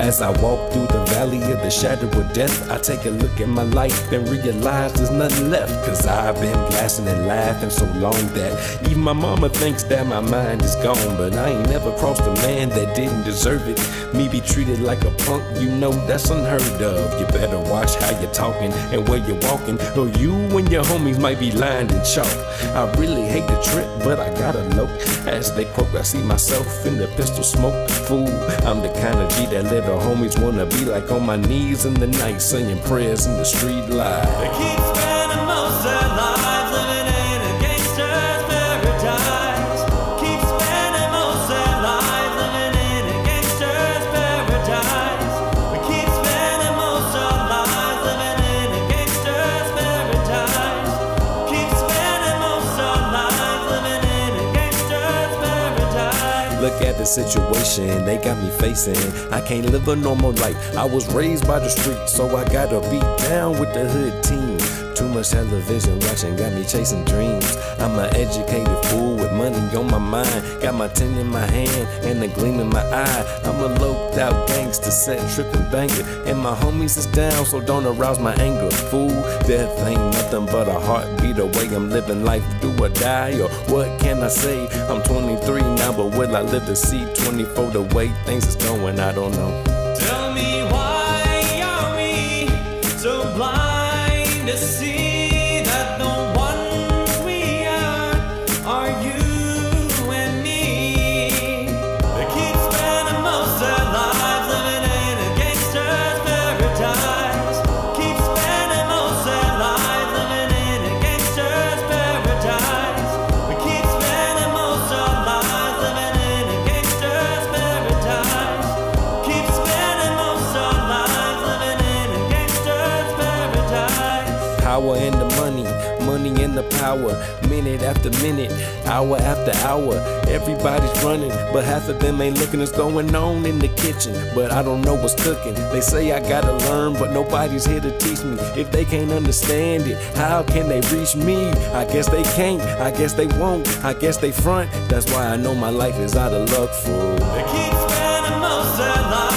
As I walk through the valley of the shadow of death, I take a look at my life and realize there's nothing left. Cause I've been blasting and laughing so long that even my mama thinks that my mind is gone. But I ain't never crossed a man that didn't deserve it. Me be treated like a punk, you know that's unheard of. You better watch how you're talking and where you're walking, or you and your homies might be lined in chalk. I really hate the trip, but I gotta know. As they croak, I see myself in the pistol smoke. Fool, I'm the kind of G that little homies wanna be like, on my knees in the night, saying prayers in the street light. They keep spending most their lives living in a gangster's paradise. Keep spending most their lives living in a gangster's paradise. We keep spending most our lives living in a gangster's paradise. Keep spending most our lives living in a gangster's paradise. Look at the situation they got me facing. I can't live a normal life. I was raised by the street, so I gotta be down with the hood team. Too much television watching got me chasing dreams. I'm an educated fool with money on my mind. Got my 10 in my hand and a gleam in my eye. I'm a loped out gangster, set tripping banger, and my homies is down, so don't arouse my anger. Fool, death ain't nothing but a heartbeat away. I'm living life, do or die, or what can I say? I'm 23 now, but will I live to see 24? The way things is going, I don't know. Tell me, why are we so blind to see that the ones we are you and me? They keep spending most their lives living in a gangster's paradise. Keep spending most their lives living in a gangster's paradise. We keep spending most our lives living in a gangster's paradise. Keep spending most our lives living in a gangster's paradise. Power in the money, money in the power. Minute after minute, hour after hour, everybody's running, but half of them ain't looking what's going on in the kitchen. But I don't know what's cooking. They say I gotta learn, but nobody's here to teach me. If they can't understand it, how can they reach me? I guess they can't, I guess they won't, I guess they front. That's why I know my life is out of luck, fool. They keep spending most their lives